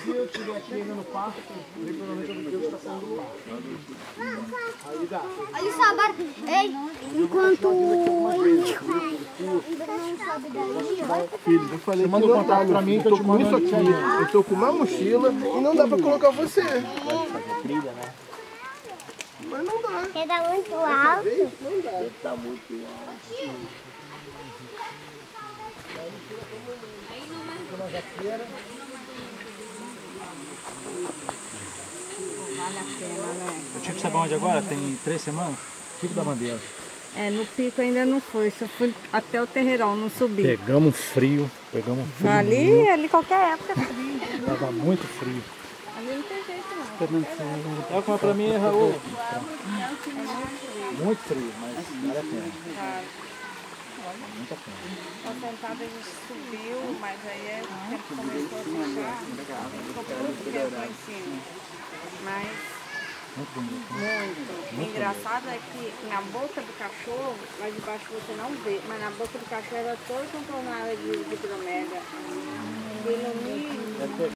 Se eu estiver aqui ainda no parque, provavelmente o Deus está saindo do parque. Aí dá. Olha só, agora, ei, enquanto ainda não sabe daí, vai. Filho, eu falei que manda o contato pra mim que eu te mando isso aqui. Eu tô com uma mochila e não dá pra colocar você. Vai fazer trilha, né? Mas não dá. Você tá muito alto. Não dá. Ele tá muito alto. Vale a pena, né? Eu tinha que saber onde agora? Tem 3 semanas? Pico da Bandeira. É, no pico ainda não foi, só fui até o Terreirão, não subi. Pegamos frio. Ali qualquer época é frio. Tava muito frio. Ali não tem jeito não. É como pra mim, Raul. Muito frio, mas vale a pena. Muito a pena. A sentada a gente subiu, mas aí o tempo começou a fechar. Ficou muito tempo lá em cima. Mas Muito bonito. muito. O engraçado é que na boca do cachorro, lá de baixo você não vê, mas na boca do cachorro era toda contornada de bromélia. E no milho.